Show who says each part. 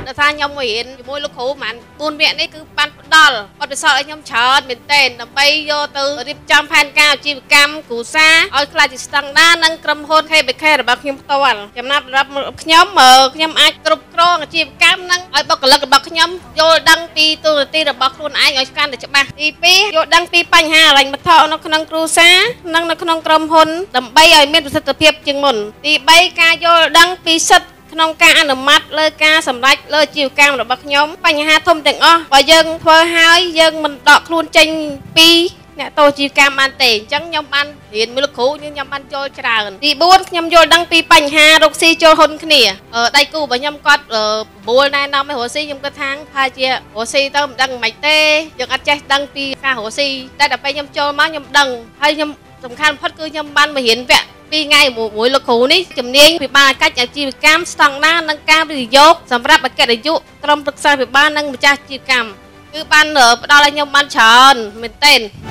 Speaker 1: ថាខ្ញុំមករៀនជាមួយលោកគ្រូប្រហែល4វគ្គនេះគឺបានផ្ដល់បទពិសោធន៍ឲ្យខ្ញុំច្រើនមែនទែនដើម្បីយកទៅរៀបចំផែនការអាជីវកម្មគ្រួសារឲ្យក្លាយជាស្តង់ដារនិងក្រុមហ៊ុន KBK របស់ខ្ញុំផ្ទាល់ចំណាប់សម្រាប់ខ្ញុំអាចគ្រប់គ្រងអាជីវកម្មនិងឲ្យបុគ្គលិករបស់ខ្ញុំយល់ដឹងពីទូនាទីរបស់ខ្លួនឯងឲ្យកាន់តែច្បាស់ទី2យល់ដឹងពីបញ្ហាហិរញ្ញវត្ថុនៅក្នុងគ្រួសារនិងនៅក្នុងក្រុមហ៊ុនដើម្បីឲ្យមានប្រសិទ្ធភាពជាងមុនទី3ការយល់ដឹងពីសិទ្ធិក្នុងការអនុម័តលើការសម្រេចលើអាជីវកម្មរបស់ខ្ញុំបញ្ហាធំទាំងអស់បើយើងធ្វើហើយយើងមិនដកខ្លួនចេញពីអ្នកតូចអាជីវកម្មបានទេអញ្ចឹងខ្ញុំបានរៀនមួយលោកគ្រូខ្ញុំបានយល់ច្រើនទី4ខ្ញុំយល់ដឹងពីបញ្ហារកស៊ីចូលហ៊ុនគ្នាដៃគូរបស់ខ្ញុំគាត់បបួលណែនាំឲ្យរកស៊ីខ្ញុំគិតថាប្រហែលជារកស៊ីទៅមិនដឹងមិនទេយើងអត់ចេះដឹងពីការរកស៊ីតែដល់ពេលខ្ញុំចូលមកខ្ញុំដឹងហើយខ្ញុំសំខាន់បំផុតគឺខ្ញុំបានមករៀនវគ្គ2ថ្ងៃមួយលោកគ្រូនេះជំនាញវិបាលកិច្ចអាជីវកម្មស្តង់ដារនិងការវិនិយោគសម្រាប់អគ្គនាយកក្រុមប្រឹក្សាវិបាលនិងម្ចាស់អាជីវកម្មគឺបានផ្ដល់ឲ្យខ្ញុំបានច្រើនមែនទែន